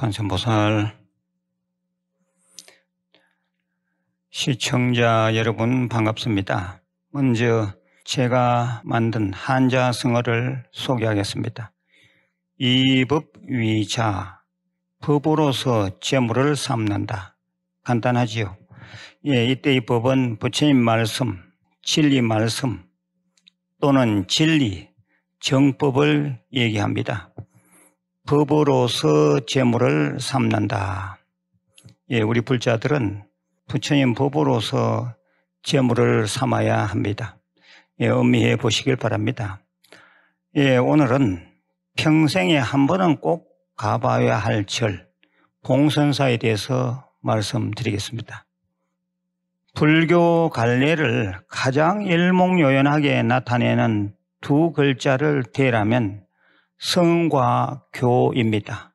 관세음보살 시청자 여러분 반갑습니다. 먼저 제가 만든 한자성어를 소개하겠습니다. 이법위자, 법으로서 재물을 삼는다. 간단하지요. 이때 이 법은 부처님 말씀, 진리 말씀 또는 진리, 정법을 얘기합니다. 법으로서 재물을 삼는다. 우리 불자들은 부처님 법으로서 재물을 삼아야 합니다. 음미해 보시길 바랍니다. 오늘은 평생에 한 번은 꼭 가봐야 할 절, 봉선사에 대해서 말씀드리겠습니다. 불교 갈래를 가장 일목요연하게 나타내는 두 글자를 대라면 성과 교입니다.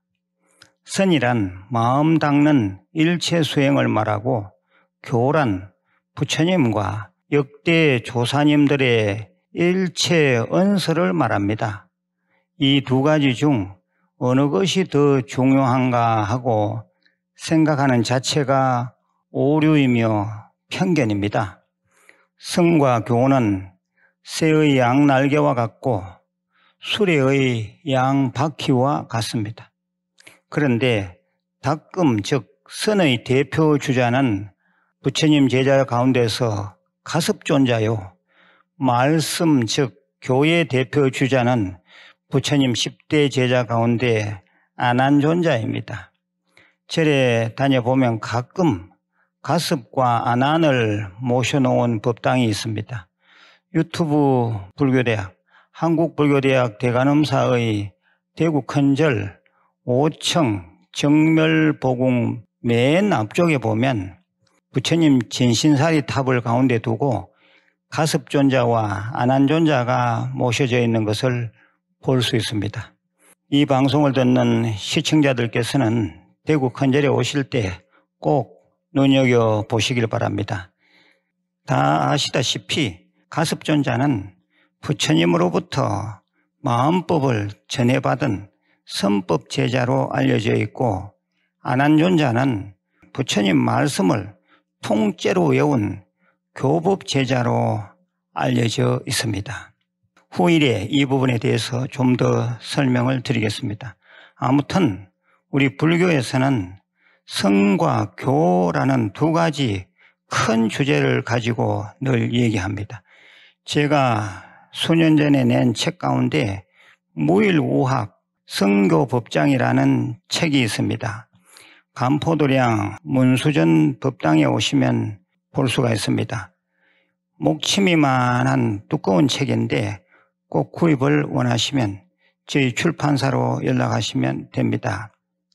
선이란 마음 닦는 일체 수행을 말하고 교란 부처님과 역대 조사님들의 일체 언설을 말합니다. 이 두 가지 중 어느 것이 더 중요한가 하고 생각하는 자체가 오류이며 편견입니다. 성과 교는 새의 양날개와 같고 수레의 양바퀴와 같습니다. 그런데 닭금 즉 선의 대표 주자는 부처님 제자 가운데서 가섭존자요, 말씀 즉 교의 대표 주자는 부처님 10대 제자 가운데 아난존자입니다. 절에 다녀보면 가끔 가섭과 아난을 모셔놓은 법당이 있습니다. 유튜브 불교대학, 한국불교대학 대관음사의 대구 큰절 5층 정멸보궁 맨 앞쪽에 보면 부처님 진신사리 탑을 가운데 두고 가섭존자와 아난존자가 모셔져 있는 것을 볼 수 있습니다. 이 방송을 듣는 시청자들께서는 대구 큰절에 오실 때 꼭 눈여겨보시길 바랍니다. 다 아시다시피 가섭존자는 부처님으로부터 마음법을 전해받은 선법 제자로 알려져 있고, 아난존자는 부처님 말씀을 통째로 외운 교법 제자로 알려져 있습니다. 후일에 이 부분에 대해서 좀 더 설명을 드리겠습니다. 아무튼 우리 불교에서는 성과 교라는 두 가지 큰 주제를 가지고 늘 얘기합니다. 제가 수년 전에 낸 책 가운데 무일우학 성교법장이라는 책이 있습니다. 간포도량 문수전 법당에 오시면 볼 수가 있습니다. 목치미만한 두꺼운 책인데 꼭 구입을 원하시면 저희 출판사로 연락하시면 됩니다.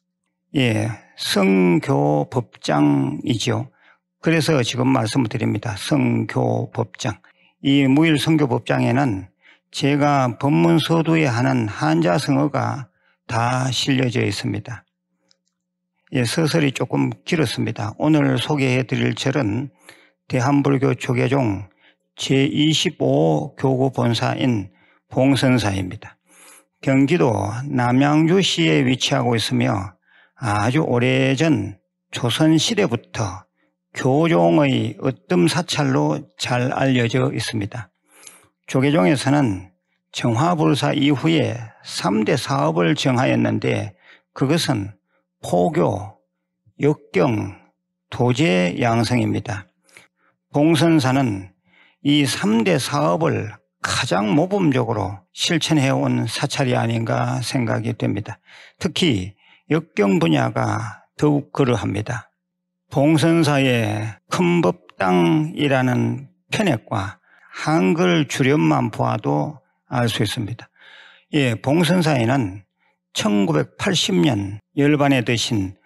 성교법장이죠. 그래서 지금 말씀을 드립니다. 성교법장. 이 무일 성교법장에는 제가 법문서두에 하는 한자성어가 다 실려져 있습니다. 서설이 조금 길었습니다. 오늘 소개해 드릴 절은 대한불교 조계종 제25 교구 본사인 봉선사입니다. 경기도 남양주시에 위치하고 있으며 아주 오래전 조선시대부터 교종의 으뜸사찰로 잘 알려져 있습니다. 조계종에서는 정화불사 이후에 3대 사업을 정하였는데 그것은 포교, 역경, 도제 양성입니다. 봉선사는 이 3대 사업을 가장 모범적으로 실천해온 사찰이 아닌가 생각이 됩니다. 특히 역경 분야가 더욱 그러합니다. 봉선사의 큰법당이라는 편액과 한글 주렵만 보아도 알 수 있습니다. 봉선사에는 1980년 열반에 드신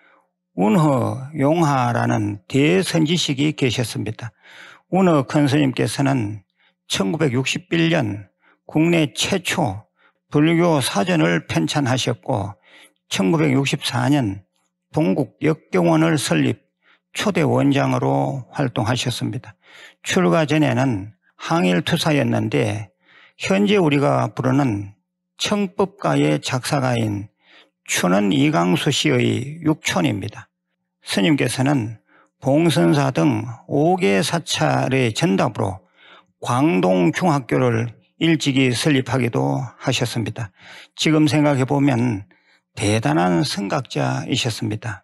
운허용하라는 대선지식이 계셨습니다. 운허 큰스님께서는 1961년 국내 최초 불교 사전을 편찬하셨고 1964년 동국 역경원을 설립 초대 원장으로 활동하셨습니다. 출가 전에는 항일투사였는데 현재 우리가 부르는 청법가의 작사가인 춘은 이강수 씨의 육촌입니다. 스님께서는 봉선사 등 5개 사찰의 전답으로 광동중학교를 일찍이 설립하기도 하셨습니다. 지금 생각해 보면 대단한 성각자이셨습니다.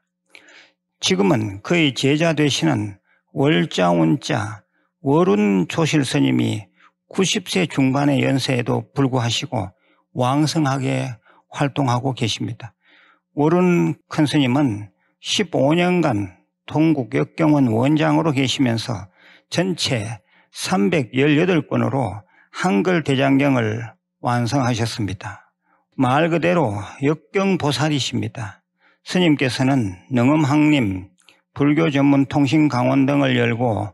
지금은 그의 제자 되시는 월자운자 월운 조실 스님이 90세 중반의 연세에도 불구하시고 왕성하게 활동하고 계십니다. 월운 큰 스님은 15년간 동국 역경원 원장으로 계시면서 전체 318권으로 한글 대장경을 완성하셨습니다. 말 그대로 역경보살이십니다. 스님께서는 능엄학림, 불교 전문 통신 강원 등을 열고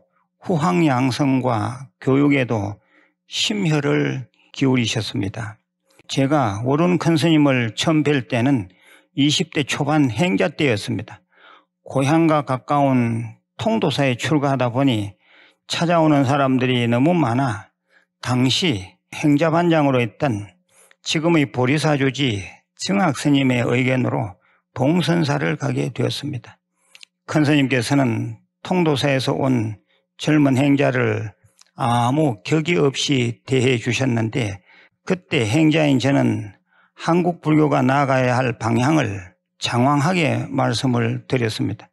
후황양성과 교육에도 심혈을 기울이셨습니다. 제가 월운 큰 스님을 처음 뵐 때는 20대 초반 행자 때였습니다. 고향과 가까운 통도사에 출가하다 보니 찾아오는 사람들이 너무 많아 당시 행자반장으로 있던 지금의 보리사주지 증학스님의 의견으로 봉선사를 가게 되었습니다. 큰 스님께서는 통도사에서 온 젊은 행자를 아무 격의 없이 대해 주셨는데 그때 행자인 저는 한국 불교가 나아가야 할 방향을 장황하게 말씀을 드렸습니다.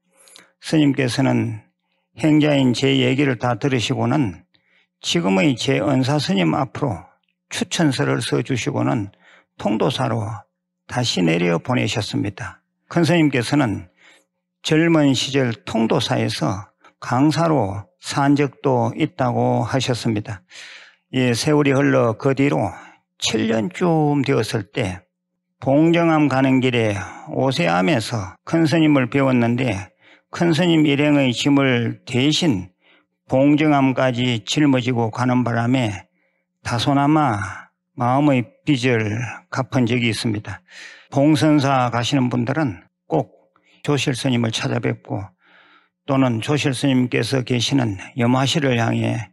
스님께서는 행자인 제 얘기를 다 들으시고는 지금의 제 은사 스님 앞으로 추천서를 써주시고는 통도사로 다시 내려 보내셨습니다. 큰 스님께서는 젊은 시절 통도사에서 강사로 산 적도 있다고 하셨습니다. 세월이 흘러 그 뒤로 7년쯤 되었을 때 봉정암 가는 길에 오세암에서 큰 스님을 배웠는데 큰 스님 일행의 짐을 대신 봉정암까지 짊어지고 가는 바람에 다소나마 마음의 빚을 갚은 적이 있습니다. 봉선사 가시는 분들은 꼭 조실 스님을 찾아뵙고 또는 조실 스님께서 계시는 염화실을 향해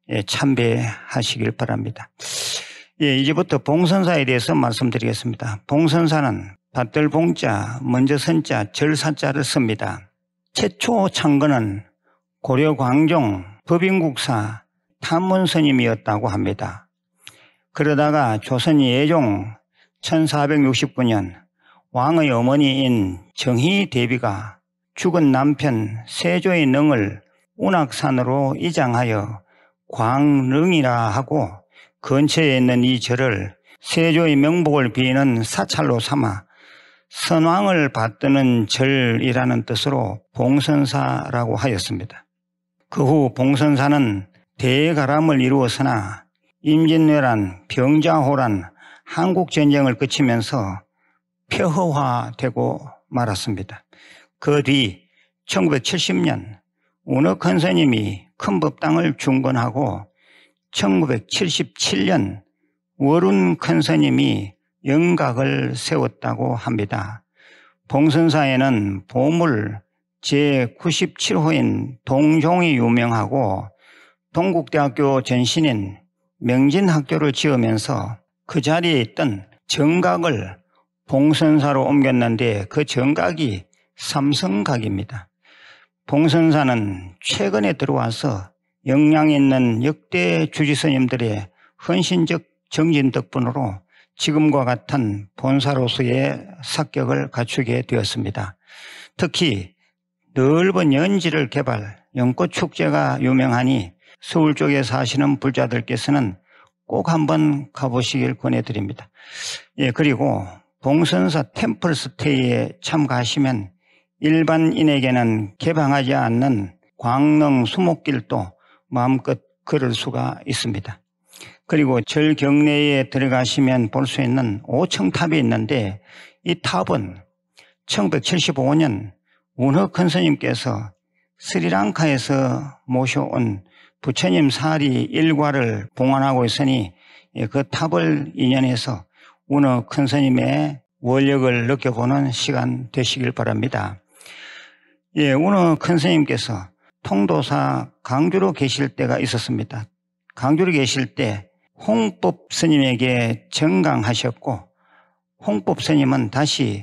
참배하시길 바랍니다. 이제부터 봉선사에 대해서 말씀드리겠습니다. 봉선사는 밭들 봉자, 먼저 선자, 절사자를 씁니다. 최초 창건은 고려 광종 법인국사 탐문스님이었다고 합니다. 그러다가 조선 예종 1469년 왕의 어머니인 정희대비가 죽은 남편 세조의 능을 운악산으로 이장하여 광릉이라 하고 근처에 있는 이 절을 세조의 명복을 비는 사찰로 삼아 선왕을 받드는 절이라는 뜻으로 봉선사라고 하였습니다. 그 후 봉선사는 대가람을 이루었으나 임진왜란, 병자호란, 한국전쟁을 거치면서 폐허화되고 말았습니다. 그 뒤 1970년 운어 큰 스님이 큰법당을 중건하고 1977년 월운 큰 스님이 영각을 세웠다고 합니다. 봉선사에는 보물 제97호인 동종이 유명하고 동국대학교 전신인 명진학교를 지으면서 그 자리에 있던 정각을 봉선사로 옮겼는데 그 정각이 삼성각입니다. 봉선사는 최근에 들어와서 역량 있는 역대 주지스님들의 헌신적 정진 덕분으로 지금과 같은 본사로서의 sắc 격을 갖추게 되었습니다. 특히 넓은 연지를 개발, 연꽃축제가 유명하니 서울 쪽에 사시는 불자들께서는 꼭 한번 가보시길 권해드립니다. 그리고 봉선사 템플스테이에 참가하시면 일반인에게는 개방하지 않는 광릉 수목길도 마음껏 걸을 수가 있습니다. 그리고 절 경내에 들어가시면 볼 수 있는 오청탑이 있는데 이 탑은 1975년 운허 큰 스님께서 스리랑카에서 모셔온 부처님 사리 일과를 봉안하고 있으니 그 탑을 인연해서 운허 큰 스님의 원력을 느껴보는 시간 되시길 바랍니다. 운허 큰 스님께서 통도사 강주로 계실 때가 있었습니다. 강주로 계실 때 홍법 스님에게 정강하셨고 홍법 스님은 다시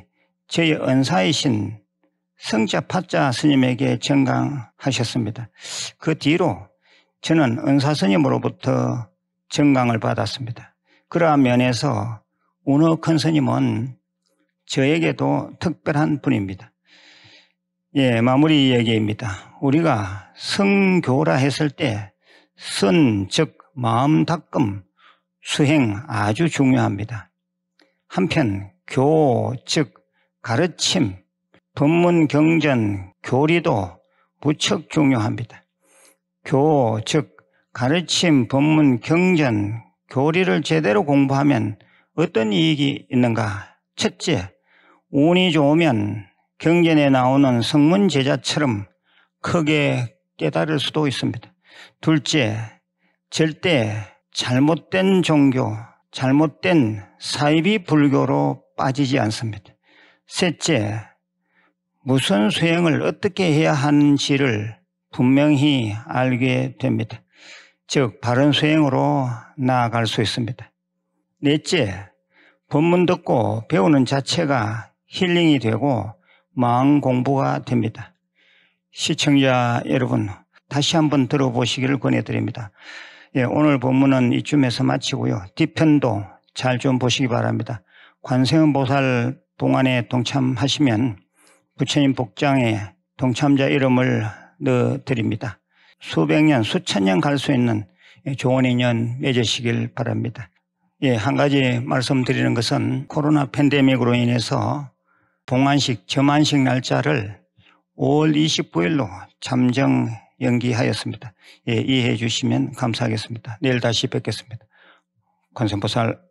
저희 은사이신 성자 파자 스님에게 정강하셨습니다. 그 뒤로 저는 은사 스님으로부터 정강을 받았습니다. 그러한 면에서 운어 큰 스님은 저에게도 특별한 분입니다. 예, 마무리 얘기입니다. 우리가 성교라 했을 때 선, 즉 마음 닦음, 수행 아주 중요합니다. 한편 교, 즉 가르침, 법문 경전, 교리도 무척 중요합니다. 교, 즉 가르침, 법문 경전, 교리를 제대로 공부하면 어떤 이익이 있는가? 첫째, 운이 좋으면 경전에 나오는 성문 제자처럼 크게 깨달을 수도 있습니다. 둘째, 절대 잘못된 종교, 잘못된 사이비 불교로 빠지지 않습니다. 셋째, 무슨 수행을 어떻게 해야 하는지를 분명히 알게 됩니다. 즉 바른 수행으로 나아갈 수 있습니다. 넷째, 법문 듣고 배우는 자체가 힐링이 되고 마음 공부가 됩니다. 시청자 여러분, 다시 한번 들어보시기를 권해드립니다. 예, 오늘 법문은 이쯤에서 마치고요. 뒤편도 잘 좀 보시기 바랍니다. 관세음보살 동안에 동참하시면 부처님 복장에 동참자 이름을 넣어드립니다. 수백 년, 수천 년 갈 수 있는 좋은 인연 맺으시길 바랍니다. 예, 한 가지 말씀드리는 것은 코로나 팬데믹으로 인해서 봉안식, 점안식 날짜를 5월 29일로 잠정 연기하였습니다. 예, 이해해 주시면 감사하겠습니다. 내일 다시 뵙겠습니다. 관세음보살